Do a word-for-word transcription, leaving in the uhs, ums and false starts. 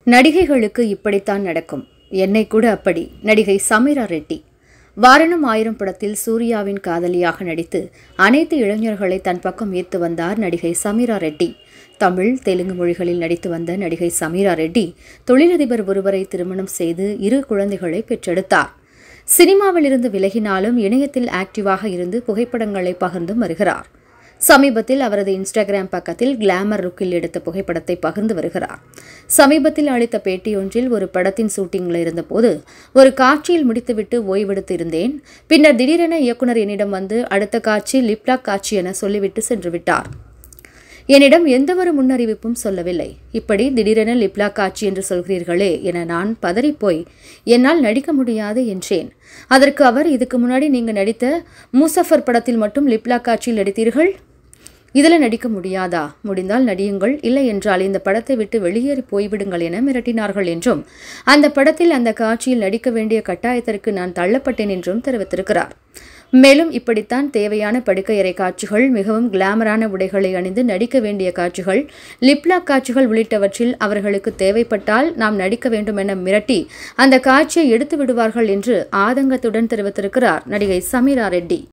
நடிகைகளுக்கு இப்படித்தான் நடக்கும். என்னை கூட அப்படி. நடிகை சமீரா ரெட்டி வாரணம் ஆயிரம் படத்தில் சூர்யாவின் காதலியாக நடித்து அனைத்து இளைஞர்களை தன் பக்கம் ஈர்த்து வந்தார் நடிகை சமீரா ரெட்டி. தமிழ், தெலுங்கு மொழிகளில் நடித்து வந்த நடிகை சமீரா ரெட்டி தொழிலதிபர் ஒருவரை திருமணம் செய்து இரு குழந்தைகளை பெற்றெடுத்தார். சினிமாவிலிருந்து விலகினாலும் இணையத்தில் ஆக்டிவாக இருந்து புகைப்படங்களை பகிர்ந்து வருகிறார். சமீபத்தில் அவரது இன்ஸ்டாகிராம் பக்கத்தில் கிளாமர் லுக்கில் எடுத்த புகைப்படத்தை பகிர்ந்து வருகிறார். சமீபத்தில் அளித்த பேட்டியொன்றில் ஒரு படத்தின் ஷூட்டிங்கில் இருந்தபோது ஒரு காட்சியில் முடித்துவிட்டு ஓய்வெடுத்து இருந்தேன். பின்னர் திடீரென இயக்குனர் என்னிடம் வந்து அடுத்த காட்சி லிப்லாக் காட்சி என சொல்லிவிட்டு சென்று விட்டார். என்னிடம் எந்தவொரு முன்னறிவிப்பும் சொல்லவில்லை. இப்படி திடீரென லிப்லாக் காட்சி என்று சொல்கிறீர்களே என நான் பதறிப்போய் என்னால் நடிக்க முடியாது என்றேன். அதற்கு அவர், இதுக்கு முன்னாடி நீங்க நடித்த மூசஃபர் படத்தில் மட்டும் லிப்லாக் காட்சியில் நடித்தீர்கள், இதில் நடிக்க முடியாதா? முடிந்தால் நடியுங்கள், இல்லை என்றால் இந்த படத்தை விட்டு வெளியேறி போய்விடுங்கள் என மிரட்டினார்கள் என்றும், அந்த படத்தில் அந்த காட்சியில் நடிக்க வேண்டிய கட்டாயத்திற்கு நான் தள்ளப்பட்டேன் என்றும் தெரிவித்திருக்கிறார். மேலும் இப்படித்தான் தேவையான படுக்கையறை காட்சிகள், மிகவும் கிளாமரான உடைகளை அணிந்து நடிக்க வேண்டிய காட்சிகள், லிப்லாக் காட்சிகள் உள்ளிட்டவற்றில் அவர்களுக்கு தேவைப்பட்டால் நாம் நடிக்க வேண்டும் என மிரட்டி அந்த காட்சியை எடுத்து விடுவார்கள் என்று ஆதங்கத்துடன் தெரிவித்திருக்கிறார் நடிகை சமீரா ரெட்டி.